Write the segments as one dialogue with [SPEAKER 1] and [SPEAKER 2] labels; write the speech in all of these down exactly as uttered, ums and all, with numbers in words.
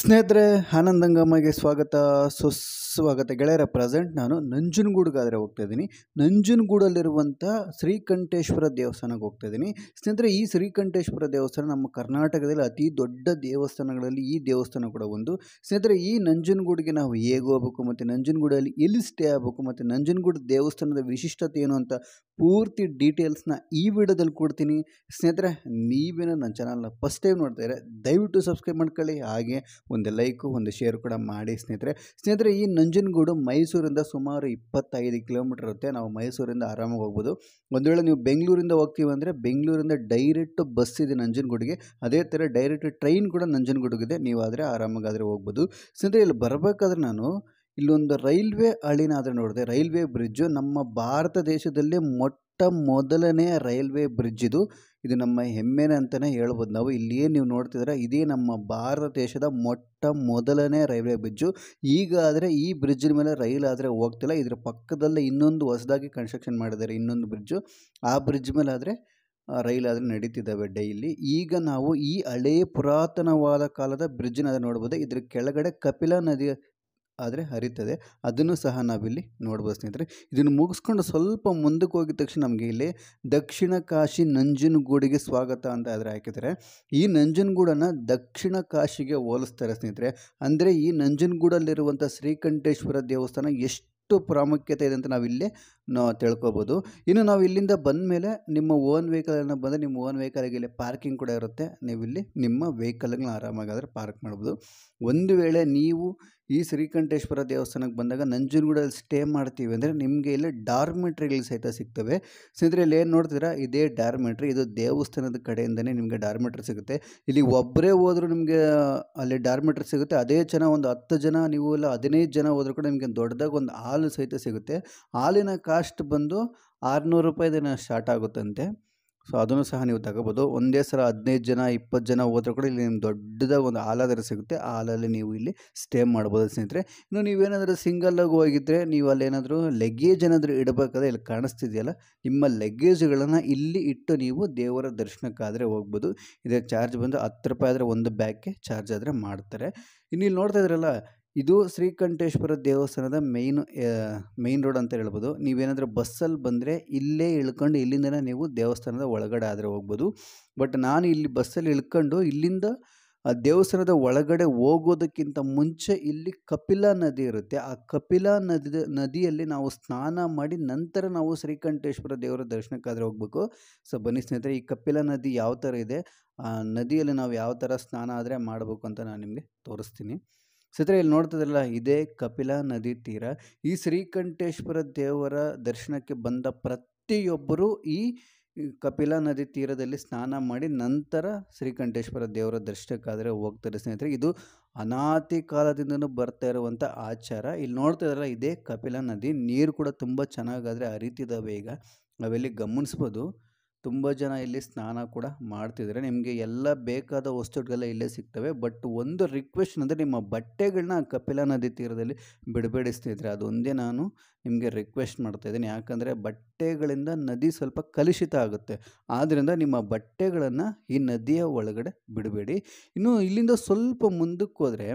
[SPEAKER 1] ಸ್ನೇಹಿತರೆ, ಆನಂದಂಗಮಗೆ ಸ್ವಾಗತ ಸುಸ್ವಾಗತ. ಗೆಳೆಯರ ಪ್ರೆಸೆಂಟ್ ನಾನು ನಂಜನಗೂಡಿಗಾದರೆ ಹೋಗ್ತಾ ಇದ್ದೀನಿ. ನಂಜನಗೂಡಲ್ಲಿರುವಂಥ ಶ್ರೀಕಂಠೇಶ್ವರ ದೇವಸ್ಥಾನಕ್ಕೆ ಹೋಗ್ತಾ ಇದ್ದೀನಿ. ಸ್ನೇಹಿತರೆ, ಈ ಶ್ರೀಕಂಠೇಶ್ವರ ದೇವಸ್ಥಾನ ನಮ್ಮ ಕರ್ನಾಟಕದಲ್ಲಿ ಅತಿ ದೊಡ್ಡ ದೇವಸ್ಥಾನಗಳಲ್ಲಿ ಈ ದೇವಸ್ಥಾನ ಕೂಡ ಒಂದು. ಸ್ನೇಹಿತರೆ, ಈ ನಂಜನಗೂಡಿಗೆ ನಾವು ಹೇಗೆ ಹೋಗಬೇಕು ಮತ್ತು ನಂಜನಗೂಡಲ್ಲಿ ಎಲ್ಲಿ ಸ್ಟೇ ಆಗಬೇಕು ಮತ್ತು ನಂಜನಗೂಡು ದೇವಸ್ಥಾನದ ವಿಶಿಷ್ಟತೆ ಏನು ಅಂತ ಪೂರ್ತಿ ಡೀಟೇಲ್ಸ್ನ ಈ ವಿಡಿಯೋದಲ್ಲಿ ಕೊಡ್ತೀನಿ. ಸ್ನೇಹಿತರೆ, ನೀವೇನೋ ನನ್ನ ಚಾನಲ್ನ ಫಸ್ಟ್ ಟೈಮ್ ನೋಡ್ತಾ ಇದ್ದಾರೆ, ದಯವಿಟ್ಟು ಸಬ್ಸ್ಕ್ರೈಬ್ ಮಾಡ್ಕೊಳ್ಳಿ. ಹಾಗೆ ಒಂದು ಲೈಕು ಒಂದು ಶೇರ್ ಕೂಡ ಮಾಡಿ. ಸ್ನೇಹಿತರೆ ಸ್ನೇಹಿತರೆ ಈ ನಂಜನಗೂಡು ಮೈಸೂರಿಂದ ಸುಮಾರು ಇಪ್ಪತ್ತೈದು ಕಿಲೋಮೀಟರ್ ಇರುತ್ತೆ. ನಾವು ಮೈಸೂರಿಂದ ಆರಾಮಾಗಿ ಹೋಗ್ಬೋದು. ಒಂದು ವೇಳೆ ನೀವು ಬೆಂಗಳೂರಿಂದ ಹೋಗ್ತೀವಿ ಅಂದರೆ ಬೆಂಗಳೂರಿಂದ ಡೈರೆಕ್ಟ್ ಬಸ್ ಇದೆ ನಂಜನಗೂಡಿಗೆ. ಅದೇ ಥರ ಡೈರೆಕ್ಟ್ ಟ್ರೈನ್ ಕೂಡ ನಂಜನಗೂಡಿಗಿದೆ. ನೀವು ಆದರೆ ಆರಾಮಾಗಾದರೆ ಹೋಗ್ಬೋದು. ಸ್ನೇಹಿತರೆ, ಇಲ್ಲಿ ಬರಬೇಕಾದ್ರೆ ನಾನು ಇಲ್ಲೊಂದು ರೈಲ್ವೆ ಹಳಿನ ಆದರೆ ನೋಡಿದೆ. ರೈಲ್ವೆ ಬ್ರಿಡ್ಜು ನಮ್ಮ ಭಾರತ ದೇಶದಲ್ಲೇ ಮೊಟ್ಟ ಮೊದಲನೇ ರೈಲ್ವೆ ಬ್ರಿಡ್ಜ್ ಇದು. ಇದು ನಮ್ಮ ಹೆಮ್ಮೆನೆ ಅಂತಲೇ ಹೇಳ್ಬೋದು ನಾವು. ಇಲ್ಲಿ ಏನು ನೀವು ನೋಡ್ತಿದ್ರೆ ಇದೇ ನಮ್ಮ ಭಾರತ ದೇಶದ ಮೊಟ್ಟ ಮೊದಲನೇ ರೈಲ್ವೆ ಬ್ರಿಡ್ಜು. ಈಗ ಆದರೆ ಈ ಬ್ರಿಡ್ಜಿನ ಮೇಲೆ ರೈಲ್ ಆದರೆ ಹೋಗ್ತಿಲ್ಲ. ಇದರ ಪಕ್ಕದಲ್ಲೇ ಇನ್ನೊಂದು ಹೊಸದಾಗಿ ಕನ್ಸ್ಟ್ರಕ್ಷನ್ ಮಾಡಿದ್ದಾರೆ, ಇನ್ನೊಂದು ಬ್ರಿಡ್ಜು. ಆ ಬ್ರಿಡ್ಜ್ ಮೇಲೆ ಆದರೆ ರೈಲ್ ಆದರೆ ನಡೀತಿದ್ದಾವೆ ಡೈಲಿ. ಈಗ ನಾವು ಈ ಹಳೇ ಪುರಾತನವಾದ ಕಾಲದ ಬ್ರಿಡ್ಜನ್ನ ನೋಡ್ಬೋದು. ಇದ್ರ ಕೆಳಗಡೆ ಕಪಿಲಾ ನದಿ ಆದರೆ ಹರಿತದೆ, ಅದನ್ನು ಸಹ ನಾವಿಲ್ಲಿ ನೋಡ್ಬೋದು. ಸ್ನೇಹಿತರೆ, ಇದನ್ನು ಮುಗಿಸ್ಕೊಂಡು ಸ್ವಲ್ಪ ಮುಂದಕ್ಕೆ ಹೋಗಿದ ತಕ್ಷಣ ನಮಗೆ ಇಲ್ಲಿ ದಕ್ಷಿಣ ಕಾಶಿ ನಂಜನಗೂಡಿಗೆ ಸ್ವಾಗತ ಅಂತ ಆದರೆ ಹಾಕಿದ್ದಾರೆ. ಈ ನಂಜನಗೂಡನ್ನು ದಕ್ಷಿಣ ಕಾಶಿಗೆ ಹೋಲಿಸ್ತಾರೆ ಸ್ನೇಹಿತರೆ. ಅಂದರೆ ಈ ನಂಜನಗೂಡಲ್ಲಿರುವಂಥ ಶ್ರೀಕಂಠೇಶ್ವರ ದೇವಸ್ಥಾನ ಎಷ್ಟು ಪ್ರಾಮುಖ್ಯತೆ ಇದೆ ಅಂತ ನಾವಿಲ್ಲೇ ನಾವು ತಿಳ್ಕೊಬೋದು. ಇನ್ನು ನಾವು ಇಲ್ಲಿಂದ ಬಂದ ಮೇಲೆ ನಿಮ್ಮ ಓನ್ ವೆಹಿಕಲನ್ನು ಬಂದರೆ ನಿಮ್ಮ ಓನ್ ವೆಹಿಕಲ್ಗೆ ಇಲ್ಲಿ ಪಾರ್ಕಿಂಗ್ ಕೂಡ ಇರುತ್ತೆ. ನೀವು ಇಲ್ಲಿ ನಿಮ್ಮ ವೆಹಿಕಲ್ಗಳನ್ನ ಆರಾಮಾಗಾದರೆ ಪಾರ್ಕ್ ಮಾಡ್ಬೋದು. ಒಂದು ವೇಳೆ ನೀವು ಈ ಶ್ರೀಕಂಠೇಶ್ವರ ದೇವಸ್ಥಾನಕ್ಕೆ ಬಂದಾಗ ನಂಜನಗೂಡಲ್ಲಿ ಸ್ಟೇ ಮಾಡ್ತೀವಿ ಅಂದರೆ ನಿಮಗೆ ಇಲ್ಲಿ ಡಾರ್ಮೆಟ್ರಿಗಳು ಸಹಿತ ಸಿಗ್ತವೆ. ಸ್ನೇಹಿತರೆ, ಇಲ್ಲಿ ಏನು ನೋಡ್ತೀರಾ, ಇದೇ ಡಾರ್ಮೆಟ್ರಿ. ಇದು ದೇವಸ್ಥಾನದ ಕಡೆಯಿಂದನೇ ನಿಮಗೆ ಡಾರ್ಮೆಟ್ರಿ ಸಿಗುತ್ತೆ. ಇಲ್ಲಿ ಒಬ್ಬರೇ ಹೋದರೂ ನಿಮಗೆ ಅಲ್ಲಿ ಡಾರ್ಮೆಟ್ರಿ ಸಿಗುತ್ತೆ. ಅದೇ ಚೆನ್ನಾಗಿ ಒಂದು ಹತ್ತು ಜನ ನೀವು ಇಲ್ಲ ಹದಿನೈದು ಜನ ಹೋದರೂ ಕೂಡ ನಿಮಗೆ ದೊಡ್ಡದಾಗಿ ಒಂದು ಹಾಲು ಸಹಿತ ಸಿಗುತ್ತೆ. ಹಾಲಿನ ಕಾಸ್ಟ್ ಬಂದು ಆರುನೂರು ರೂಪಾಯಿದೇನ ಸ್ಟಾರ್ಟ್ ಆಗುತ್ತಂತೆ. ಸೊ ಅದನ್ನು ಸಹ ನೀವು ತಗೋಬೋದು. ಒಂದೇ ಸಲ ಹದಿನೈದು ಜನ ಇಪ್ಪತ್ತು ಜನ ಹೋದರೂ ಕೂಡ ಇಲ್ಲಿ ನಿಮ್ಗೆ ದೊಡ್ಡದಾಗಿ ಒಂದು ಹಾಲಾದರೆ ಸಿಗುತ್ತೆ. ಆ ಹಾಲಲ್ಲಿ ನೀವು ಇಲ್ಲಿ ಸ್ಟೇ ಮಾಡ್ಬೋದು. ಸ್ನೇಹಿತರೆ, ಇನ್ನು ನೀವೇನಾದರೂ ಸಿಂಗಲ್ಲಾಗಿ ಹೋಗಿದ್ದರೆ ನೀವು ಅಲ್ಲೇನಾದರೂ ಲಗೇಜ್ ಏನಾದರೂ ಇಡಬೇಕಾದ್ರೆ ಇಲ್ಲಿ ಕಾಣಿಸ್ತಿದೆಯಲ್ಲ, ನಿಮ್ಮ ಲಗೇಜ್ಗಳನ್ನು ಇಲ್ಲಿ ಇಟ್ಟು ನೀವು ದೇವರ ದರ್ಶನಕ್ಕಾದರೆ ಹೋಗ್ಬೋದು. ಇದರ ಚಾರ್ಜ್ ಬಂದು ಹತ್ತು ರೂಪಾಯಿ ಆದರೆ ಒಂದು ಬ್ಯಾಗ್ಗೆ ಚಾರ್ಜ್ ಆದರೆ ಮಾಡ್ತಾರೆ. ಇನ್ನು ಇಲ್ಲಿ ನೋಡ್ತಾ ಇದ್ರಲ್ಲ, ಇದು ಶ್ರೀಕಂಠೇಶ್ವರ ದೇವಸ್ಥಾನದ ಮೇಯ್ನ್ ಮೇಯ್ನ್ ರೋಡ್ ಅಂತ ಹೇಳ್ಬೋದು. ನೀವೇನಾದರೂ ಬಸ್ಸಲ್ಲಿ ಬಂದರೆ ಇಲ್ಲೇ ಇಳ್ಕೊಂಡು ಇಲ್ಲಿಂದನೇ ನೀವು ದೇವಸ್ಥಾನದ ಒಳಗಡೆ ಆದರೆ ಹೋಗ್ಬೋದು. ಬಟ್ ನಾನು ಇಲ್ಲಿ ಬಸ್ಸಲ್ಲಿ ಇಳ್ಕೊಂಡು ಇಲ್ಲಿಂದ ದೇವಸ್ಥಾನದ ಒಳಗಡೆ ಹೋಗೋದಕ್ಕಿಂತ ಮುಂಚೆ ಇಲ್ಲಿ ಕಪಿಲಾ ನದಿ ಇರುತ್ತೆ. ಆ ಕಪಿಲಾ ನದಿ ನದಿಯಲ್ಲಿ ನಾವು ಸ್ನಾನ ಮಾಡಿ ನಂತರ ನಾವು ಶ್ರೀಕಂಠೇಶ್ವರ ದೇವರ ದರ್ಶನಕ್ಕಾದರೆ ಹೋಗಬೇಕು. ಸೊ ಬನ್ನಿ ಸ್ನೇಹಿತರೆ, ಈ ಕಪಿಲಾ ನದಿ ಯಾವ ಥರ ಇದೆ, ಆ ನದಿಯಲ್ಲಿ ನಾವು ಯಾವ ಥರ ಸ್ನಾನ ಆದರೆ ಮಾಡಬೇಕು ಅಂತ ನಾನು ನಿಮಗೆ ತೋರಿಸ್ತೀನಿ. ಸ್ನೇಹಿತರೆ, ಇಲ್ಲಿ ನೋಡ್ತಿದ್ರಲ್ಲ, ಇದೇ ಕಪಿಲಾ ನದಿ ತೀರ. ಈ ಶ್ರೀಕಂಠೇಶ್ವರ ದೇವರ ದರ್ಶನಕ್ಕೆ ಬಂದ ಪ್ರತಿಯೊಬ್ಬರೂ ಈ ಕಪಿಲಾ ನದಿ ತೀರದಲ್ಲಿ ಸ್ನಾನ ಮಾಡಿ ನಂತರ ಶ್ರೀಕಂಠೇಶ್ವರ ದೇವರ ದರ್ಶನಕ್ಕಾದರೆ ಹೋಗ್ತಾರೆ. ಸ್ನೇಹಿತರೆ, ಇದು ಅನಾದಿ ಕಾಲದಿಂದನೂ ಬರ್ತಾ ಇರುವಂಥ ಆಚಾರ. ಇಲ್ಲಿ ನೋಡ್ತಿದ್ರಲ್ಲ, ಇದೇ ಕಪಿಲಾ ನದಿ. ನೀರು ಕೂಡ ತುಂಬ ಚೆನ್ನಾಗಾದರೆ ಹರಿತಿದ್ದಾವೆ. ಈಗ ನಾವೆಲ್ಲಿ ಗಮನಿಸ್ಬೋದು, ತುಂಬ ಜನ ಇಲ್ಲಿ ಸ್ನಾನ ಕೂಡ ಮಾಡ್ತಿದ್ದಾರೆ. ನಿಮಗೆ ಎಲ್ಲ ಬೇಕಾದ ವಸ್ತುಗಳೆಲ್ಲ ಇಲ್ಲೇ ಸಿಗ್ತವೆ. ಬಟ್ ಒಂದು ರಿಕ್ವೆಸ್ಟ್ ಅಂದರೆ ನಿಮ್ಮ ಬಟ್ಟೆಗಳನ್ನ ಕಪಿಲಾ ನದಿ ತೀರದಲ್ಲಿ ಬಿಡಬೇಡಿ ಸ್ನೇಹಿತರೆ. ಅದೊಂದೇ ನಾನು ನಿಮಗೆ ರಿಕ್ವೆಸ್ಟ್ ಮಾಡ್ತಾಯಿದ್ದೀನಿ. ಯಾಕಂದರೆ ಬಟ್ಟೆಗಳಿಂದ ನದಿ ಸ್ವಲ್ಪ ಕಲುಷಿತ ಆಗುತ್ತೆ. ಆದ್ದರಿಂದ ನಿಮ್ಮ ಬಟ್ಟೆಗಳನ್ನು ಈ ನದಿಯ ಒಳಗಡೆ ಬಿಡಬೇಡಿ. ಇನ್ನು ಇಲ್ಲಿಂದ ಸ್ವಲ್ಪ ಮುಂದಕ್ಕೆ ಹೋದರೆ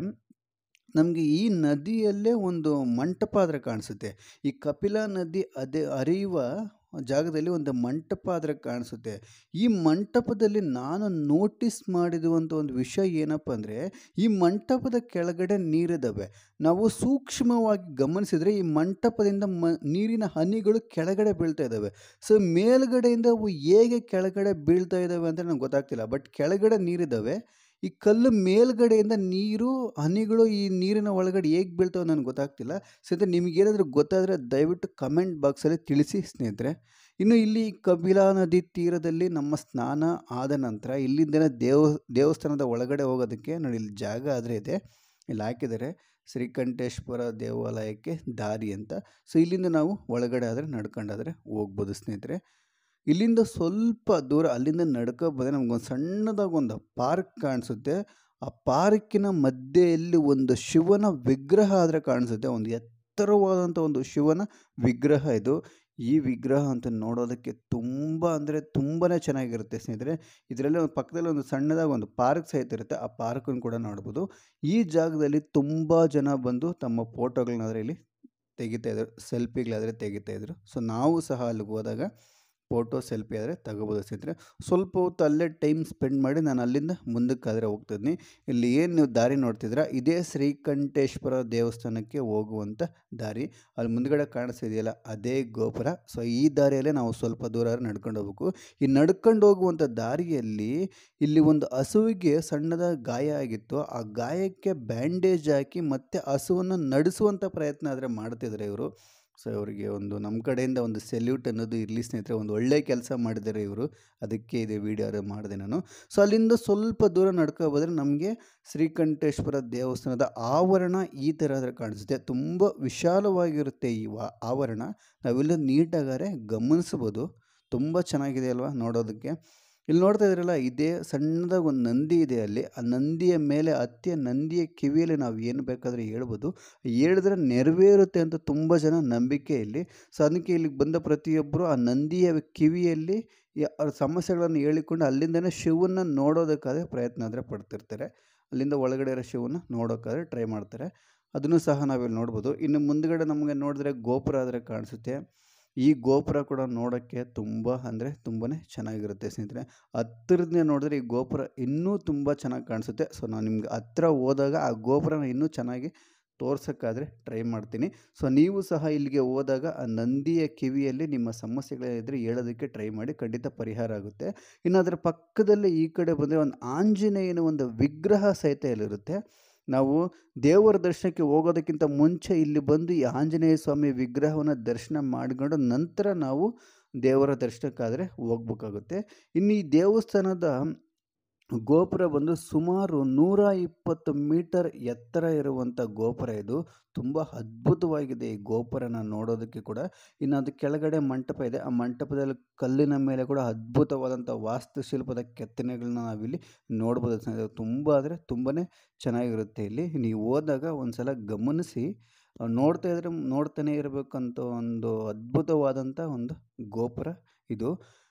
[SPEAKER 1] ನಮಗೆ ಈ ನದಿಯಲ್ಲೇ ಒಂದು ಮಂಟಪ ಆದರೆ ಕಾಣಿಸುತ್ತೆ. ಈ ಕಪಿಲಾ ನದಿ ಅದೇ ಹರಿಯುವ ಜಾಗದಲ್ಲಿ ಒಂದು ಮಂಟಪ ಆದರೆ ಕಾಣಿಸುತ್ತೆ. ಈ ಮಂಟಪದಲ್ಲಿ ನಾನು ನೋಟಿಸ್ ಮಾಡಿರುವಂಥ ಒಂದು ವಿಷಯ ಏನಪ್ಪ ಅಂದರೆ, ಈ ಮಂಟಪದ ಕೆಳಗಡೆ ನೀರಿದ್ದಾವೆ. ನಾವು ಸೂಕ್ಷ್ಮವಾಗಿ ಗಮನಿಸಿದರೆ ಈ ಮಂಟಪದಿಂದ ಮ ನೀರಿನ ಹನಿಗಳು ಕೆಳಗಡೆ ಬೀಳ್ತಾ ಇದ್ದಾವೆ. ಸೊ ಮೇಲ್ಗಡೆಯಿಂದ ಅವು ಹೇಗೆ ಕೆಳಗಡೆ ಬೀಳ್ತಾ ಇದ್ದಾವೆ ಅಂತ ನನಗೆ ಗೊತ್ತಾಗ್ತಿಲ್ಲ. ಬಟ್ ಕೆಳಗಡೆ ನೀರಿದ್ದಾವೆ. ಈ ಕಲ್ಲು ಮೇಲ್ಗಡೆಯಿಂದ ನೀರು ಹನಿಗಳು ಈ ನೀರಿನ ಒಳಗಡೆ ಹೇಗೆ ಬೀಳ್ತಾವೆ ನನಗೆ ಗೊತ್ತಾಗ್ತಿಲ್ಲ. ಸ್ನೇಹಿತರೆ, ನಿಮಗೇನಾದರೂ ಗೊತ್ತಾದರೆ ದಯವಿಟ್ಟು ಕಮೆಂಟ್ ಬಾಕ್ಸಲ್ಲಿ ತಿಳಿಸಿ ಸ್ನೇಹಿತರೆ. ಇನ್ನು ಇಲ್ಲಿ ಕಪಿಲಾ ನದಿ ತೀರದಲ್ಲಿ ನಮ್ಮ ಸ್ನಾನ ಆದ ನಂತರ ಇಲ್ಲಿಂದನೇ ದೇವ ದೇವಸ್ಥಾನದ ಒಳಗಡೆ ಹೋಗೋದಕ್ಕೆ ನೋಡಿ ಇಲ್ಲಿ ಜಾಗ ಆದರೆ ಇದೆ. ಇಲ್ಲಿ ಹಾಕಿದ್ದಾರೆ ಶ್ರೀಕಂಠೇಶ್ವರ ದೇವಾಲಯಕ್ಕೆ ದಾರಿ ಅಂತ. ಸೊ ಇಲ್ಲಿಂದ ನಾವು ಒಳಗಡೆ ಆದರೆ ನಡ್ಕೊಂಡಾದರೆ ಹೋಗ್ಬೋದು ಸ್ನೇಹಿತರೆ. ಇಲ್ಲಿಂದ ಸ್ವಲ್ಪ ದೂರ ಅಲ್ಲಿಂದ ನಡ್ಕೊ ಬಂದರೆ ನಮಗೊಂದು ಸಣ್ಣದಾಗಿ ಒಂದು ಪಾರ್ಕ್ ಕಾಣಿಸುತ್ತೆ. ಆ ಪಾರ್ಕಿನ ಮಧ್ಯೆಯಲ್ಲಿ ಒಂದು ಶಿವನ ವಿಗ್ರಹ ಆದರೆ ಕಾಣಿಸುತ್ತೆ. ಒಂದು ಎತ್ತರವಾದಂಥ ಒಂದು ಶಿವನ ವಿಗ್ರಹ ಇದು. ಈ ವಿಗ್ರಹ ಅಂತ ನೋಡೋದಕ್ಕೆ ತುಂಬ ಅಂದರೆ ತುಂಬಾ ಚೆನ್ನಾಗಿರುತ್ತೆ ಸ್ನೇಹಿತರೆ. ಇದರಲ್ಲಿ ಒಂದು ಪಕ್ಕದಲ್ಲಿ ಒಂದು ಸಣ್ಣದಾಗಿ ಒಂದು ಪಾರ್ಕ್ ಸಹಿತ ಇರುತ್ತೆ. ಆ ಪಾರ್ಕನ್ನು ಕೂಡ ನೋಡ್ಬೋದು. ಈ ಜಾಗದಲ್ಲಿ ತುಂಬ ಜನ ಬಂದು ತಮ್ಮ ಫೋಟೋಗಳನ್ನಾದರೆ ಇಲ್ಲಿ ತೆಗಿತಾಯಿದ್ರು, ಸೆಲ್ಫಿಗಳಾದರೆ ತೆಗಿತಾಯಿದ್ರು. ಸೊ ನಾವು ಸಹ ಅಲ್ಲಿಗೆ ಹೋದಾಗ ಫೋಟೋ ಸೆಲ್ಫಿ ಆದರೆ ತಗೋಬೋದು ಸ್ನೇಹಿತರೆ. ಸ್ವಲ್ಪ ಹೊತ್ತು ಅಲ್ಲೇ ಟೈಮ್ ಸ್ಪೆಂಡ್ ಮಾಡಿ ನಾನು ಅಲ್ಲಿಂದ ಮುಂದಕ್ಕಾದರೆ ಹೋಗ್ತಿದ್ದೀನಿ. ಇಲ್ಲಿ ಏನು ನೀವು ದಾರಿ ನೋಡ್ತಿದ್ದೀರಾ, ಇದೇ ಶ್ರೀಕಂಠೇಶ್ವರ ದೇವಸ್ಥಾನಕ್ಕೆ ಹೋಗುವಂಥ ದಾರಿ. ಅಲ್ಲಿ ಮುಂದ್ಗಡೆ ಕಾಣಿಸ್ತಿದೆಯಲ್ಲ ಅದೇ ಗೋಪುರ. ಸೊ ಈ ದಾರಿಯಲ್ಲೇ ನಾವು ಸ್ವಲ್ಪ ದೂರ ನಡ್ಕೊಂಡು ಹೋಗ್ಬೇಕು. ಈ ನಡ್ಕೊಂಡು ಹೋಗುವಂಥ ದಾರಿಯಲ್ಲಿ ಇಲ್ಲಿ ಒಂದು ಹಸುವಿಗೆ ಸಣ್ಣದಾಗಿ ಗಾಯ ಆಗಿತ್ತು. ಆ ಗಾಯಕ್ಕೆ ಬ್ಯಾಂಡೇಜ್ ಹಾಕಿ ಮತ್ತೆ ಹಸುವನ್ನು ನಡೆಸುವಂಥ ಪ್ರಯತ್ನ ಆದರೆ ಮಾಡ್ತಿದ್ದಾರೆ ಇವರು. ಸೊ ಇವರಿಗೆ ಒಂದು ನಮ್ಮ ಕಡೆಯಿಂದ ಒಂದು ಸೆಲ್ಯೂಟ್ ಅನ್ನೋದು ಇರಲಿ ಸ್ನೇಹಿತರೆ. ಒಂದು ಒಳ್ಳೆ ಕೆಲಸ ಮಾಡಿದ್ದಾರೆ ಇವರು, ಅದಕ್ಕೆ ಇದು ವಿಡಿಯೋ ಮಾಡಿದೆ ನಾನು. ಸೊ ಅಲ್ಲಿಂದ ಸ್ವಲ್ಪ ದೂರ ನಡ್ಕೊ ಹೋದರೆ ನಮಗೆ ಶ್ರೀಕಂಠೇಶ್ವರ ದೇವಸ್ಥಾನದ ಆವರಣ ಈ ಥರ ಆದರೆ ಕಾಣಿಸುತ್ತೆ. ತುಂಬ ವಿಶಾಲವಾಗಿರುತ್ತೆ ಈ ವಾ ಆವರಣ. ನಾವೆಲ್ಲ ನೀಟಾಗಾರೆ ಗಮನಿಸ್ಬೋದು. ತುಂಬ ಚೆನ್ನಾಗಿದೆ ಅಲ್ವಾ ನೋಡೋದಕ್ಕೆ. ಇಲ್ಲಿ ನೋಡ್ತಾ ಇದ್ರಲ್ಲ, ಇದೇ ಸಣ್ಣದಾಗಿ ಒಂದು ನಂದಿ ಇದೆ ಅಲ್ಲಿ. ಆ ನಂದಿಯ ಮೇಲೆ ಹತ್ತಿ ನಂದಿಯ ಕಿವಿಯಲ್ಲಿ ನಾವು ಏನು ಬೇಕಾದರೆ ಹೇಳ್ಬೋದು. ಹೇಳಿದ್ರೆ ನೆರವೇರುತ್ತೆ ಅಂತ ತುಂಬ ಜನ ನಂಬಿಕೆ ಇಲ್ಲಿ. ಸೊ ಅದಕ್ಕೆ ಇಲ್ಲಿಗೆ ಬಂದ ಪ್ರತಿಯೊಬ್ಬರು ಆ ನಂದಿಯ ಕಿವಿಯಲ್ಲಿ ಅವ್ರ ಸಮಸ್ಯೆಗಳನ್ನು ಹೇಳಿಕೊಂಡು ಅಲ್ಲಿಂದನೇ ಶಿವನ್ನ ನೋಡೋದಕ್ಕಾದರೆ ಪ್ರಯತ್ನ ಆದರೆ ಪಡ್ತಿರ್ತಾರೆ. ಅಲ್ಲಿಂದ ಒಳಗಡೆ ಇರೋ ಶಿವನ್ನ ನೋಡೋಕ್ಕಾದ್ರೆ ಟ್ರೈ ಮಾಡ್ತಾರೆ. ಅದನ್ನು ಸಹ ನಾವಿಲ್ಲಿ ನೋಡ್ಬೋದು. ಇನ್ನು ಮುಂದ್ಗಡೆ ನಮಗೆ ನೋಡಿದ್ರೆ ಗೋಪುರ ಆದರೆ ಕಾಣಿಸುತ್ತೆ. ಈ ಗೋಪುರ ಕೂಡ ನೋಡೋಕ್ಕೆ ತುಂಬ ಅಂದರೆ ತುಂಬಾ ಚೆನ್ನಾಗಿರುತ್ತೆ ಸ್ನೇಹಿತರೆ. ಹತ್ತಿರದಿಂದ ನೋಡಿದ್ರೆ ಈ ಗೋಪುರ ಇನ್ನೂ ತುಂಬ ಚೆನ್ನಾಗಿ ಕಾಣಿಸುತ್ತೆ. ಸೊ ನಾನು ನಿಮ್ಗೆ ಹತ್ತಿರ ಹೋದಾಗ ಆ ಗೋಪುರನ ಇನ್ನೂ ಚೆನ್ನಾಗಿ ತೋರ್ಸೋಕ್ಕಾದರೆ ಟ್ರೈ ಮಾಡ್ತೀನಿ. ಸೊ ನೀವು ಸಹ ಇಲ್ಲಿಗೆ ಹೋದಾಗ ಆ ನಂದಿಯ ಕಿವಿಯಲ್ಲಿ ನಿಮ್ಮ ಸಮಸ್ಯೆಗಳಿದ್ರೆ ಹೇಳೋದಕ್ಕೆ ಟ್ರೈ ಮಾಡಿ, ಖಂಡಿತ ಪರಿಹಾರ ಆಗುತ್ತೆ. ಇನ್ನು ಅದರ ಪಕ್ಕದಲ್ಲೇ ಈ ಕಡೆ ಬಂದರೆ ಒಂದು ಆಂಜನೇಯನ ಒಂದು ವಿಗ್ರಹ ಸಹಿತ ಇಲ್ಲಿರುತ್ತೆ. ನಾವು ದೇವರ ದರ್ಶನಕ್ಕೆ ಹೋಗೋದಕ್ಕಿಂತ ಮುಂಚೆ ಇಲ್ಲಿ ಬಂದು ಈ ಆಂಜನೇಯ ಸ್ವಾಮಿ ವಿಗ್ರಹವನ್ನು ದರ್ಶನ ಮಾಡಿಕೊಂಡು ನಂತರ ನಾವು ದೇವರ ದರ್ಶನಕ್ಕಾದರೆ ಹೋಗ್ಬೇಕಾಗುತ್ತೆ. ಇನ್ನು ಈ ದೇವಸ್ಥಾನದ ಗೋಪುರ ಬಂದು ಸುಮಾರು ನೂರ ಇಪ್ಪತ್ತು ಮೀಟರ್ ಎತ್ತರ ಇರುವಂಥ ಗೋಪುರ ಇದು. ತುಂಬ ಅದ್ಭುತವಾಗಿದೆ ಈ ಗೋಪುರನ ನೋಡೋದಕ್ಕೆ ಕೂಡ. ಇನ್ನು ಅದು ಕೆಳಗಡೆ ಮಂಟಪ ಇದೆ. ಆ ಮಂಟಪದಲ್ಲಿ ಕಲ್ಲಿನ ಮೇಲೆ ಕೂಡ ಅದ್ಭುತವಾದಂಥ ವಾಸ್ತುಶಿಲ್ಪದ ಕೆತ್ತನೆಗಳನ್ನ ನಾವಿಲ್ಲಿ ನೋಡ್ಬೋದು ಸ್ನೇಹಿತರೆ. ತುಂಬ ಅಂದರೆ ತುಂಬಾ ಚೆನ್ನಾಗಿರುತ್ತೆ ಇಲ್ಲಿ. ನೀವು ಹೋದಾಗ ಒಂದು ಸಲ ಗಮನಿಸಿ, ನೋಡ್ತಾ ಇದ್ರೆ ನೋಡ್ತಾನೆ ಇರಬೇಕಂತ ಒಂದು ಅದ್ಭುತವಾದಂಥ ಒಂದು ಗೋಪುರ ಇದು.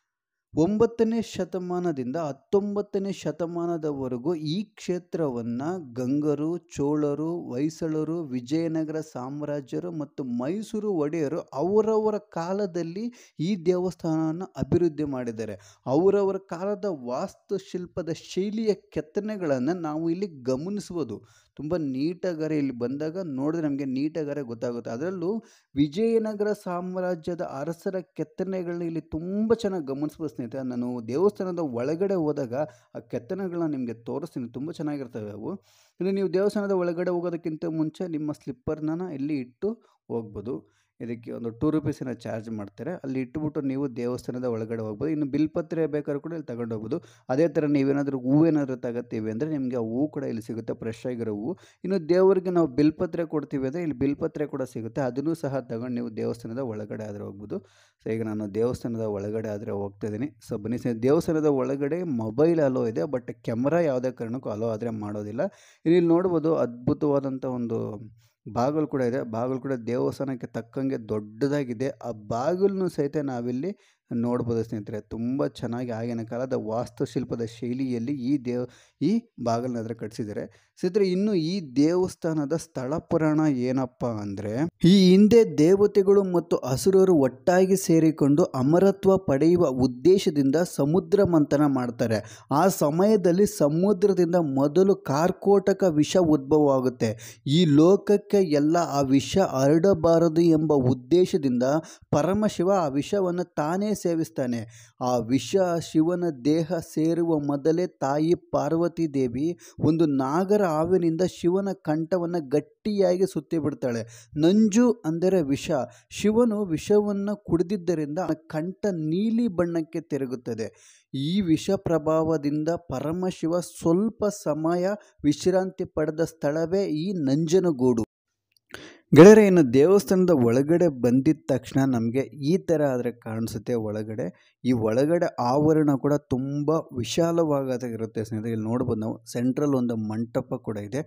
[SPEAKER 1] ಒಂಬತ್ತನೇ ಶತಮಾನದಿಂದ ಹತ್ತೊಂಬತ್ತನೇ ಶತಮಾನದವರೆಗೂ ಈ ಕ್ಷೇತ್ರವನ್ನು ಗಂಗರು, ಚೋಳರು, ಹೊಯ್ಸಳರು, ವಿಜಯನಗರ ಸಾಮ್ರಾಜ್ಯರು ಮತ್ತು ಮೈಸೂರು ಒಡೆಯರು ಅವರವರ ಕಾಲದಲ್ಲಿ ಈ ದೇವಸ್ಥಾನವನ್ನು ಅಭಿವೃದ್ಧಿ ಮಾಡಿದ್ದಾರೆ. ಅವರವರ ಕಾಲದ ವಾಸ್ತುಶಿಲ್ಪದ ಶೈಲಿಯ ಕೆತ್ತನೆಗಳನ್ನು ನಾವು ಇಲ್ಲಿ ಗಮನಿಸ್ಬೋದು. ತುಂಬ ನೀಟಾಗಾರೆ ಇಲ್ಲಿ ಬಂದಾಗ ನೋಡಿದ್ರೆ ನಮಗೆ ನೀಟಾಗಾರೆ ಗೊತ್ತಾಗುತ್ತೆ. ಅದರಲ್ಲೂ ವಿಜಯನಗರ ಸಾಮ್ರಾಜ್ಯದ ಅರಸರ ಕೆತ್ತನೆಗಳನ್ನ ಇಲ್ಲಿ ತುಂಬ ಚೆನ್ನಾಗಿ ಗಮನಿಸ್ಬೋದು ಸ್ನೇಹಿತರೆ. ನಾನು ದೇವಸ್ಥಾನದ ಒಳಗಡೆ ಹೋದಾಗ ಆ ಕೆತ್ತನೆಗಳನ್ನ ನಿಮಗೆ ತೋರಿಸ್ತೀನಿ, ತುಂಬ ಚೆನ್ನಾಗಿರ್ತವೆ ಅವು. ಇನ್ನು ನೀವು ದೇವಸ್ಥಾನದ ಒಳಗಡೆ ಹೋಗೋದಕ್ಕಿಂತ ಮುಂಚೆ ನಿಮ್ಮ ಸ್ಲಿಪ್ಪರ್ನ ಇಲ್ಲಿ ಇಟ್ಟು ಹೋಗ್ಬೋದು. ಇದಕ್ಕೆ ಒಂದು ಟೂ ರುಪೀಸಿನ ಚಾರ್ಜ್ ಮಾಡ್ತಾರೆ. ಅಲ್ಲಿ ಇಟ್ಬಿಟ್ಟು ನೀವು ದೇವಸ್ಥಾನದ ಒಳಗಡೆ ಹೋಗ್ಬೋದು. ಇನ್ನು ಬಿಲ್ಪತ್ರೆ ಬೇಕಾದ್ರೂ ಕೂಡ ಇಲ್ಲಿ ತಗೊಂಡು ಹೋಗ್ಬೋದು. ಅದೇ ಥರ ನೀವೇನಾದರೂ ಹೂವೇನಾದರೂ ತಗೋತೀವಿ ಅಂದರೆ ನಿಮಗೆ ಆ ಹೂವು ಕೂಡ ಇಲ್ಲಿ ಸಿಗುತ್ತೆ, ಫ್ರೆಶ್ ಆಗಿರೋ ಹೂವು. ಇನ್ನು ದೇವರಿಗೆ ನಾವು ಬಿಲ್ಪತ್ರೆ ಕೊಡ್ತೀವಿ ಅಂದರೆ ಇಲ್ಲಿ ಬಿಲ್ಪತ್ರೆ ಕೂಡ ಸಿಗುತ್ತೆ. ಅದನ್ನು ಸಹ ತಗೊಂಡು ನೀವು ದೇವಸ್ಥಾನದ ಒಳಗಡೆ ಆದರೆ ಹೋಗ್ಬೋದು. ಸೊ ಈಗ ನಾನು ದೇವಸ್ಥಾನದ ಒಳಗಡೆ ಆದರೆ ಹೋಗ್ತಾ ಇದ್ದೀನಿ. ಸೊ ಬನ್ನಿ ಸ್ನೇಹಿತರೆ, ದೇವಸ್ಥಾನದ ಒಳಗಡೆ ಮೊಬೈಲ್ ಅಲೋ ಇದೆ, ಬಟ್ ಕ್ಯಾಮ್ರಾ ಯಾವುದೇ ಕಾರಣಕ್ಕೂ ಅಲೋ ಆದರೆ ಮಾಡೋದಿಲ್ಲ. ಇಲ್ಲಿ ನೋಡ್ಬೋದು ಅದ್ಭುತವಾದಂಥ ಒಂದು ಬಾಗಿಲು ಕೂಡ ಇದೆ. ಬಾಗಿಲು ಕೂಡ ದೇವಸ್ಥಾನಕ್ಕೆ ತಕ್ಕಂಗೆ ದೊಡ್ಡದಾಗಿದೆ. ಆ ಬಾಗಿಲನ್ನು ಸಹಿತ ನಾವಿಲ್ಲಿ ನೋಡ್ಬೋದು ಸ್ನೇಹಿತರೆ. ತುಂಬ ಚೆನ್ನಾಗಿ ಆಗಿನ ಕಾಲದ ವಾಸ್ತುಶಿಲ್ಪದ ಶೈಲಿಯಲ್ಲಿ ಈ ದೇವ ಈ ಬಾಗಿಲನ್ನ ಹತ್ರ ಕಟ್ಟಿಸಿದ್ದಾರೆ ಸ್ನೇಹಿತರೆ. ಇನ್ನು ಈ ದೇವಸ್ಥಾನದ ಸ್ಥಳ ಪುರಾಣ ಏನಪ್ಪ ಅಂದರೆ, ಈ ಹಿಂದೆ ದೇವತೆಗಳು ಮತ್ತು ಅಸುರರು ಒಟ್ಟಾಗಿ ಸೇರಿಕೊಂಡು ಅಮರತ್ವ ಪಡೆಯುವ ಉದ್ದೇಶದಿಂದ ಸಮುದ್ರ ಮಂಥನ ಮಾಡ್ತಾರೆ. ಆ ಸಮಯದಲ್ಲಿ ಸಮುದ್ರದಿಂದ ಮೊದಲು ಕಾರ್ಕೋಟಕ ವಿಷ ಉದ್ಭವವಾಗುತ್ತೆ. ಈ ಲೋಕಕ್ಕೆ ಎಲ್ಲ ಆ ವಿಷ ಹರಡಬಾರದು ಎಂಬ ಉದ್ದೇಶದಿಂದ ಪರಮಶಿವ ಆ ವಿಷವನ್ನು ತಾನೇ ಸೇವಿಸ್ತಾನೆ. ಆ ವಿಷ ಶಿವನ ದೇಹ ಸೇರುವ ಮೊದಲೇ ತಾಯಿ ಪಾರ್ವತಿ ದೇವಿ ಒಂದು ನಾಗರ ಹಾವಿನಿಂದ ಶಿವನ ಕಂಠವನ್ನು ಗಟ್ಟಿಯಾಗಿ ಸುತ್ತಿ ಬಿಡ್ತಾಳೆ. ನಂಜು ಅಂದರೆ ವಿಷ. ಶಿವನು ವಿಷವನ್ನು ಕುಡಿದಿದ್ದರಿಂದ ಕಂಠ ನೀಲಿ ಬಣ್ಣಕ್ಕೆ ತಿರುಗುತ್ತದೆ. ಈ ವಿಷ ಪ್ರಭಾವದಿಂದ ಪರಮಶಿವ ಸ್ವಲ್ಪ ಸಮಯ ವಿಶ್ರಾಂತಿ ಪಡೆದ ಸ್ಥಳವೇ ಈ ನಂಜನಗೂಡು. ಗೆಳೆಯರೆ, ಇನ್ನು ದೇವಸ್ಥಾನದ ಒಳಗಡೆ ಬಂದಿದ್ದ ತಕ್ಷಣ ನಮಗೆ ಈ ಥರ ಆದರೆ ಕಾಣಿಸುತ್ತೆ ಒಳಗಡೆ. ಈ ಒಳಗಡೆ ಆವರಣ ಕೂಡ ತುಂಬ ವಿಶಾಲವಾಗದ ಇರುತ್ತೆ ಸ್ನೇಹಿತರೆ. ಇಲ್ಲಿ ನೋಡ್ಬೋದು ನಾವು ಸೆಂಟ್ರಲ್ ಒಂದು ಮಂಟಪ ಕೂಡ ಇದೆ.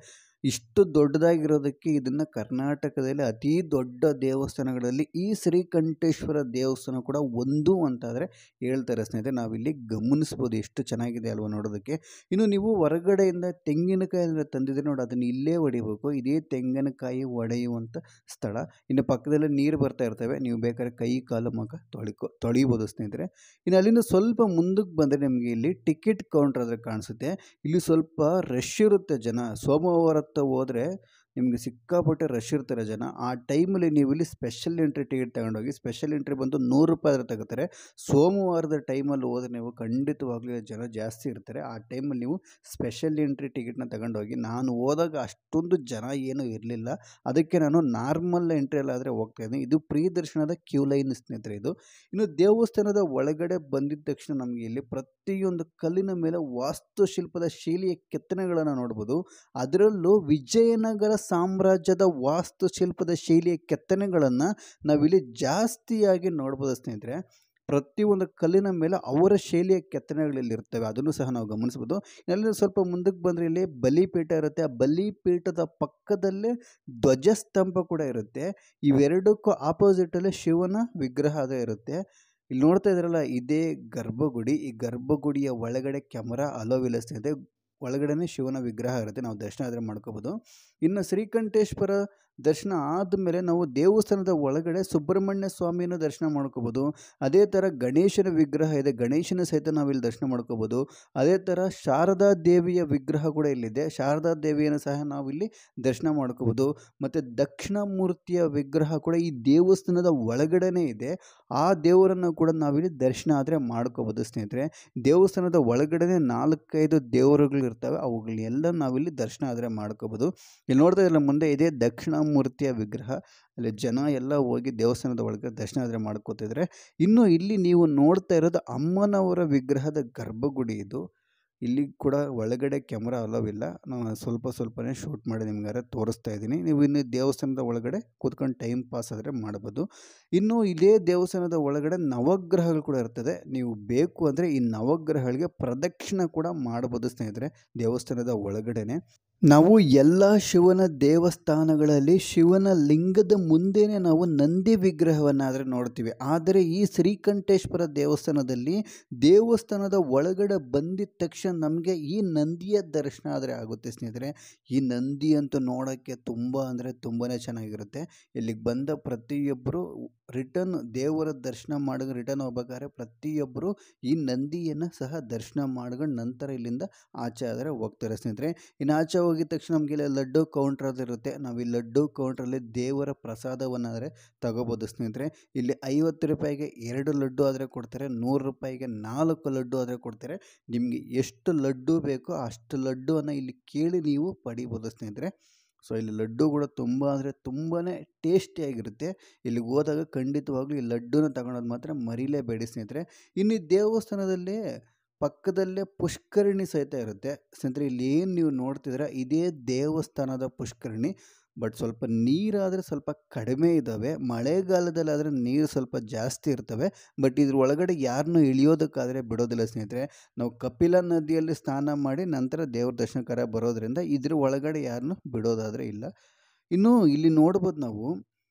[SPEAKER 1] ಇಷ್ಟು ದೊಡ್ಡದಾಗಿರೋದಕ್ಕೆ ಇದನ್ನು ಕರ್ನಾಟಕದಲ್ಲಿ ಅತಿ ದೊಡ್ಡ ದೇವಸ್ಥಾನಗಳಲ್ಲಿ ಈ ಶ್ರೀಕಂಠೇಶ್ವರ ದೇವಸ್ಥಾನ ಕೂಡ ಒಂದು ಅಂತಾದರೆ ಹೇಳ್ತಾರೆ ಸ್ನೇಹಿತರೆ. ನಾವಿಲ್ಲಿ ಗಮನಿಸ್ಬೋದು ಎಷ್ಟು ಚೆನ್ನಾಗಿದೆ ಅಲ್ವಾ ನೋಡೋದಕ್ಕೆ. ಇನ್ನು ನೀವು ಹೊರಗಡೆಯಿಂದ ತೆಂಗಿನಕಾಯಿ ತಂದಿದ್ರೆ ನೋಡಿ, ಅದನ್ನು ಇಲ್ಲೇ ಹೊಡಿಬೇಕು. ಇದೇ ತೆಂಗಿನಕಾಯಿ ಹೊಡೆಯುವಂಥ ಸ್ಥಳ. ಇನ್ನು ಪಕ್ಕದಲ್ಲೇ ನೀರು ಬರ್ತಾ ಇರ್ತವೆ, ನೀವು ಬೇಕಾದ್ರೆ ಕೈ ಕಾಲು ಮುಖ ತೊಳಿಕೊ ತೊಳಿಬೋದು ಸ್ನೇಹಿತರೆ. ಇನ್ನು ಅಲ್ಲಿಂದ ಸ್ವಲ್ಪ ಮುಂದಕ್ಕೆ ಬಂದರೆ ನಿಮಗೆ ಇಲ್ಲಿ ಟಿಕೆಟ್ ಕೌಂಟರ್ ಆದರೆ ಕಾಣಿಸುತ್ತೆ. ಇಲ್ಲಿ ಸ್ವಲ್ಪ ರಶ್ ಇರುತ್ತೆ ಜನ. ಸೋಮವಾರ ಹೋದರೆ ನಿಮಗೆ ಸಿಕ್ಕಾಪಟ್ಟೆ ರಶ್ ಇರ್ತಾರೆ ಜನ. ಆ ಟೈಮಲ್ಲಿ ನೀವು ಇಲ್ಲಿ ಸ್ಪೆಷಲ್ ಎಂಟ್ರಿ ಟಿಕೆಟ್ ತಗೊಂಡೋಗಿ. ಸ್ಪೆಷಲ್ ಎಂಟ್ರಿ ಬಂದು ನೂರು ರೂಪಾಯಿ ಆದರೆ ತಗೋತಾರೆ. ಸೋಮವಾರದ ಟೈಮಲ್ಲಿ ಹೋದರೆ ನೀವು ಖಂಡಿತವಾಗ್ಲೂ ಜನ ಜಾಸ್ತಿ ಇರ್ತಾರೆ. ಆ ಟೈಮಲ್ಲಿ ನೀವು ಸ್ಪೆಷಲ್ ಎಂಟ್ರಿ ಟಿಕೆಟ್ನ ತಗೊಂಡೋಗಿ. ನಾನು ಹೋದಾಗ ಅಷ್ಟೊಂದು ಜನ ಏನೂ ಇರಲಿಲ್ಲ, ಅದಕ್ಕೆ ನಾನು ನಾರ್ಮಲ್ ಎಂಟ್ರಿಯಲ್ಲಾದರೆ ಹೋಗ್ತಾಯಿದ್ದೀನಿ. ಇದು ಪ್ರೀ ದರ್ಶನದ ಕ್ಯೂ ಲೈನ್ ಸ್ನೇಹಿತರೆ ಇದು. ಇನ್ನು ದೇವಸ್ಥಾನದ ಒಳಗಡೆ ಬಂದಿದ್ದ ತಕ್ಷಣ ನಮಗೆ ಇಲ್ಲಿ ಪ್ರತಿಯೊಂದು ಕಲ್ಲಿನ ಮೇಲೆ ವಾಸ್ತುಶಿಲ್ಪದ ಶೈಲಿಯ ಕೆತ್ತನೆಗಳನ್ನು ನೋಡ್ಬೋದು. ಅದರಲ್ಲೂ ವಿಜಯನಗರ ಸಾಮ್ರಾಜ್ಯದ ವಾಸ್ತುಶಿಲ್ಪದ ಶೈಲಿಯ ಕೆತ್ತನೆಗಳನ್ನು ನಾವಿಲ್ಲಿ ಜಾಸ್ತಿಯಾಗಿ ನೋಡ್ಬೋದು ಸ್ನೇಹಿತರೆ. ಪ್ರತಿಯೊಂದು ಕಲ್ಲಿನ ಮೇಲೆ ಅವರ ಶೈಲಿಯ ಕೆತ್ತನೆಗಳಲ್ಲಿ ಇರ್ತವೆ, ಅದನ್ನು ಸಹ ನಾವು ಗಮನಿಸ್ಬೋದು. ಇಲ್ಲಿ ಸ್ವಲ್ಪ ಮುಂದಕ್ಕೆ ಬಂದರೆ ಇಲ್ಲಿ ಬಲಿಪೀಠ ಇರುತ್ತೆ. ಆ ಬಲಿಪೀಠದ ಪಕ್ಕದಲ್ಲೇ ಧ್ವಜಸ್ತಂಭ ಕೂಡ ಇರುತ್ತೆ. ಇವೆರಡಕ್ಕೂ ಆಪೋಸಿಟಲ್ಲೇ ಶಿವನ ವಿಗ್ರಹ ಅದೇ ಇರುತ್ತೆ. ಇಲ್ಲಿ ನೋಡ್ತಾ ಇದ್ರಲ್ಲ, ಇದೇ ಗರ್ಭಗುಡಿ. ಈ ಗರ್ಭಗುಡಿಯ ಒಳಗಡೆ ಕ್ಯಾಮರಾ ಅಲೋವಿಲ್ಲ ಸ್ನೇಹಿತರೆ. ಒಳಗಡೆ ಶಿವನ ವಿಗ್ರಹ ಇರುತ್ತೆ, ನಾವು ದರ್ಶನ ಆದರೆ ಮಾಡ್ಕೋಬೋದು. ಇನ್ನು ಶ್ರೀಕಂಠೇಶ್ವರ ದರ್ಶನ ಆದಮೇಲೆ ನಾವು ದೇವಸ್ಥಾನದ ಒಳಗಡೆ ಸುಬ್ರಹ್ಮಣ್ಯ ಸ್ವಾಮಿಯನ್ನು ದರ್ಶನ ಮಾಡ್ಕೋಬೋದು. ಅದೇ ಥರ ಗಣೇಶನ ವಿಗ್ರಹ ಇದೆ, ಗಣೇಶನ ಸಹಿತ ನಾವಿಲ್ಲಿ ದರ್ಶನ ಮಾಡ್ಕೋಬೋದು. ಅದೇ ಥರ ಶಾರದಾ ದೇವಿಯ ವಿಗ್ರಹ ಕೂಡ ಇಲ್ಲಿದೆ, ಶಾರದಾ ದೇವಿಯನ್ನು ಸಹ ನಾವಿಲ್ಲಿ ದರ್ಶನ ಮಾಡ್ಕೋಬೋದು. ಮತ್ತು ದಕ್ಷಿಣ ಮೂರ್ತಿಯ ವಿಗ್ರಹ ಕೂಡ ಈ ದೇವಸ್ಥಾನದ ಒಳಗಡೆ ಇದೆ. ಆ ದೇವರನ್ನು ಕೂಡ ನಾವಿಲ್ಲಿ ದರ್ಶನ ಆದರೆ ಮಾಡ್ಕೋಬೋದು ಸ್ನೇಹಿತರೆ. ದೇವಸ್ಥಾನದ ಒಳಗಡೆ ನಾಲ್ಕೈದು ದೇವರುಗಳು ಇರ್ತವೆ, ಅವುಗಳೆಲ್ಲ ನಾವಿಲ್ಲಿ ದರ್ಶನ ಆದರೆ ಮಾಡ್ಕೋಬೋದು. ಇಲ್ಲಿ ನೋಡ್ತಾ ಇರಲ್ಲ ಮುಂದೆ ಇದೇ ದಕ್ಷಿಣ ಮೂರ್ತಿಯ ವಿಗ್ರಹ. ಅಲ್ಲಿ ಜನ ಎಲ್ಲ ಹೋಗಿ ದೇವಸ್ಥಾನದ ಒಳಗೆ ದರ್ಶನ ಆದರೆ ಮಾಡ್ಕೋತಿದ್ರೆ. ಇನ್ನು ಇಲ್ಲಿ ನೀವು ನೋಡ್ತಾ ಇರೋದು ಅಮ್ಮನವರ ವಿಗ್ರಹದ ಗರ್ಭಗುಡಿ ಇದು. ಇಲ್ಲಿ ಕೂಡ ಒಳಗಡೆ ಕ್ಯಾಮ್ರಾ ಅಲೋವಿಲ್ಲ, ನಾನು ಸ್ವಲ್ಪ ಸ್ವಲ್ಪನೇ ಶೂಟ್ ಮಾಡಿ ನಿಮ್ಗಾರೆ ತೋರಿಸ್ತಾ ಇದ್ದೀನಿ. ನೀವು ಇನ್ನು ದೇವಸ್ಥಾನದ ಒಳಗಡೆ ಕೂತ್ಕೊಂಡು ಟೈಮ್ ಪಾಸ್ ಆದರೆ ಮಾಡ್ಬೋದು. ಇನ್ನು ಇದೇ ದೇವಸ್ಥಾನದ ಒಳಗಡೆ ನವಗ್ರಹಗಳು ಕೂಡ ಇರ್ತದೆ. ನೀವು ಬೇಕು ಅಂದರೆ ಈ ನವಗ್ರಹಗಳಿಗೆ ಪ್ರದಕ್ಷಿಣೆ ಕೂಡ ಮಾಡ್ಬೋದು ಸ್ನೇಹಿತರೆ ದೇವಸ್ಥಾನದ ಒಳಗಡೆನೆ. ನಾವು ಎಲ್ಲ ಶಿವನ ದೇವಸ್ಥಾನಗಳಲ್ಲಿ ಶಿವನ ಲಿಂಗದ ಮುಂದೆನೇ ನಾವು ನಂದಿ ವಿಗ್ರಹವನ್ನಾದರೆ ನೋಡ್ತೀವಿ. ಆದರೆ ಈ ಶ್ರೀಕಂಠೇಶ್ವರ ದೇವಸ್ಥಾನದಲ್ಲಿ ದೇವಸ್ಥಾನದ ಒಳಗಡೆ ಬಂದಿದ ತಕ್ಷಣ ನಮಗೆ ಈ ನಂದಿಯ ದರ್ಶನ ಆದರೆ ಆಗುತ್ತೆ ಸ್ನೇಹಿತರೆ. ಈ ನಂದಿ ಅಂತೂ ನೋಡೋಕ್ಕೆ ತುಂಬ ಅಂದರೆ ತುಂಬಾ ಚೆನ್ನಾಗಿರುತ್ತೆ. ಇಲ್ಲಿಗೆ ಬಂದ ಪ್ರತಿಯೊಬ್ಬರು ರಿಟರ್ನ್ ದೇವರ ದರ್ಶನ ಮಾಡ್ಕೊಂಡು ರಿಟರ್ನ್ ಹೋಗ್ಬೇಕಾದ್ರೆ ಪ್ರತಿಯೊಬ್ಬರು ಈ ನಂದಿಯನ್ನು ಸಹ ದರ್ಶನ ಮಾಡ್ಕೊಂಡು ನಂತರ ಇಲ್ಲಿಂದ ಆಚೆ ಆದರೆ ಹೋಗ್ತಾರೆ ಸ್ನೇಹಿತರೆ. ಇನ್ನು ಆಚೆ ಹೋಗಿದ ತಕ್ಷಣ ನಮಗೆ ಇಲ್ಲಿ ಲಡ್ಡು ಕೌಂಟರ್ ಅದು ಇರುತ್ತೆ. ನಾವು ಈ ಲಡ್ಡು ಕೌಂಟ್ರಲ್ಲಿ ದೇವರ ಪ್ರಸಾದವನ್ನಾದರೆ ತಗೋಬೋದು ಸ್ನೇಹಿತರೆ. ಇಲ್ಲಿ ಐವತ್ತು ರೂಪಾಯಿಗೆ ಎರಡು ಲಡ್ಡು ಆದರೆ ಕೊಡ್ತಾರೆ, ನೂರು ರೂಪಾಯಿಗೆ ನಾಲ್ಕು ಲಡ್ಡು ಆದರೆ ಕೊಡ್ತಾರೆ. ನಿಮಗೆ ಎಷ್ಟು ಲಡ್ಡು ಬೇಕೋ ಅಷ್ಟು ಲಡ್ಡುವನ್ನು ಇಲ್ಲಿ ಕೇಳಿ ನೀವು ಪಡಿಬೋದು ಸ್ನೇಹಿತರೆ. ಸೊ ಇಲ್ಲಿ ಲಡ್ಡು ಕೂಡ ತುಂಬ ಅಂದರೆ ತುಂಬಾ ಟೇಸ್ಟಿಯಾಗಿರುತ್ತೆ. ಇಲ್ಲಿಗೆ ಹೋದಾಗ ಖಂಡಿತವಾಗ್ಲೂ ಈ ಲಡ್ಡುನ ತಗೊಳೋದು ಮಾತ್ರ ಮರಿಲೇಬೇಡಿ ಸ್ನೇಹಿತರೆ. ಇನ್ನು ಈ ದೇವಸ್ಥಾನದಲ್ಲಿ ಪಕ್ಕದಲ್ಲೇ ಪುಷ್ಕರಣಿ ಸಹಿತ ಇರುತ್ತೆ ಸ್ನೇಹಿತರೆ. ಇಲ್ಲಿ ಏನು ನೀವು ನೋಡ್ತಿದ್ರೆ ಇದೇ ದೇವಸ್ಥಾನದ ಪುಷ್ಕರಣಿ. ಬಟ್ ಸ್ವಲ್ಪ ನೀರಾದರೆ ಸ್ವಲ್ಪ ಕಡಿಮೆ ಇದ್ದಾವೆ, ಮಳೆಗಾಲದಲ್ಲಾದರೆ ನೀರು ಸ್ವಲ್ಪ ಜಾಸ್ತಿ ಇರ್ತವೆ. ಬಟ್ ಇದ್ರ ಒಳಗಡೆ ಯಾರನ್ನೂ ಇಳಿಯೋದಕ್ಕಾದರೆ ಬಿಡೋದಿಲ್ಲ ಸ್ನೇಹಿತರೆ. ನಾವು ಕಪಿಲ ನದಿಯಲ್ಲಿ ಸ್ನಾನ ಮಾಡಿ ನಂತರ ದೇವ್ರ ದರ್ಶನಕಾರ ಬರೋದ್ರಿಂದ ಇದ್ರ ಒಳಗಡೆ ಯಾರನ್ನೂ ಬಿಡೋದಾದರೆ ಇಲ್ಲ. ಇನ್ನು ಇಲ್ಲಿ ನೋಡ್ಬೋದು ನಾವು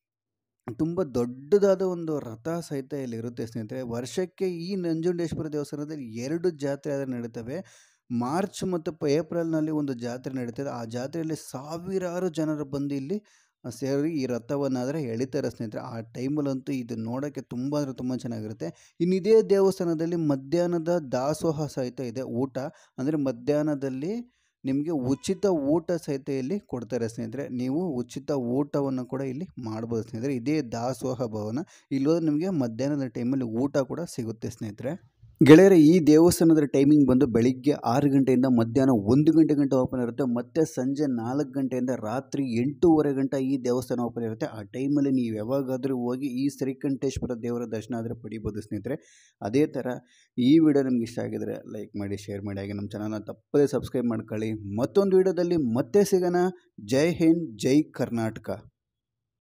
[SPEAKER 1] ತುಂಬ ದೊಡ್ಡದಾದ ಒಂದು ರಥ ಸಹಿತ ಇಲ್ಲಿ ಇರುತ್ತೆ ಸ್ನೇಹಿತರೆ. ವರ್ಷಕ್ಕೆ ಈ ನಂಜುಂಡೇಶ್ವರ ದೇವಸ್ಥಾನದಲ್ಲಿ ಎರಡು ಜಾತ್ರೆ ಆದರೆ ನಡೀತವೆ. ಮಾರ್ಚ್ ಮತ್ತು ಏಪ್ರಿಲ್ನಲ್ಲಿ ಒಂದು ಜಾತ್ರೆ ನಡೀತದೆ. ಆ ಜಾತ್ರೆಯಲ್ಲಿ ಸಾವಿರಾರು ಜನರು ಬಂದು ಇಲ್ಲಿ ಸೇರಿ ಈ ರಥವನ್ನಾದರೆ ಎಳಿತಾರೆ ಸ್ನೇಹಿತರೆ. ಆ ಟೈಮಲ್ಲಂತೂ ಇದು ನೋಡೋಕ್ಕೆ ತುಂಬ ಅಂದರೆ ತುಂಬ ಚೆನ್ನಾಗಿರುತ್ತೆ. ಇನ್ನು ಇದೇ ದೇವಸ್ಥಾನದಲ್ಲಿ ಮಧ್ಯಾಹ್ನದ ದಾಸೋಹ ಸಹಿತ ಇದೆ. ಊಟ ಅಂದರೆ ಮಧ್ಯಾಹ್ನದಲ್ಲಿ ನಿಮಗೆ ಉಚಿತ ಊಟ ಸಹಿತ ಇಲ್ಲಿ ಕೊಡ್ತಾರೆ ಸ್ನೇಹಿತರೆ. ನೀವು ಉಚಿತ ಊಟವನ್ನು ಕೂಡ ಇಲ್ಲಿ ಮಾಡ್ಬೋದು ಸ್ನೇಹಿತರೆ. ಇದೇ ದಾಸೋಹ ಭವನ. ಇಲ್ಲೋದ್ರೆ ನಿಮಗೆ ಮಧ್ಯಾಹ್ನದ ಟೈಮಲ್ಲಿ ಊಟ ಕೂಡ ಸಿಗುತ್ತೆ ಸ್ನೇಹಿತರೆ. ಗೆಳೆಯರೆ, ಈ ದೇವಸ್ಥಾನದ ಟೈಮಿಂಗ್ ಬಂದು ಬೆಳಿಗ್ಗೆ ಆರು ಗಂಟೆಯಿಂದ ಮಧ್ಯಾಹ್ನ ಒಂದು ಗಂಟೆ ಗಂಟೆ ಓಪನ್ ಇರುತ್ತೆ. ಮತ್ತು ಸಂಜೆ ನಾಲ್ಕು ಗಂಟೆಯಿಂದ ರಾತ್ರಿ ಎಂಟೂವರೆ ಗಂಟೆ ಈ ದೇವಸ್ಥಾನ ಓಪನ್ ಇರುತ್ತೆ. ಆ ಟೈಮಲ್ಲಿ ನೀವು ಯಾವಾಗಾದರೂ ಹೋಗಿ ಈ ಶ್ರೀಕಂಠೇಶ್ವರ ದೇವರ ದರ್ಶನ ಆದರೆ ಪಡಿಬೋದು ಸ್ನೇಹಿತರೆ. ಅದೇ ಥರ ಈ ವಿಡಿಯೋ ನಿಮ್ಗೆ ಇಷ್ಟ ಆಗಿದರೆ ಲೈಕ್ ಮಾಡಿ, ಶೇರ್ ಮಾಡಿ, ಹಾಗೆ ನಮ್ಮ ಚಾನಲ್ನ ತಪ್ಪದೇ ಸಬ್ಸ್ಕ್ರೈಬ್ ಮಾಡ್ಕೊಳ್ಳಿ. ಮತ್ತೊಂದು ವಿಡಿಯೋದಲ್ಲಿ ಮತ್ತೆ ಸಿಗೋಣ. ಜೈ ಹಿಂದ್, ಜೈ ಕರ್ನಾಟಕ.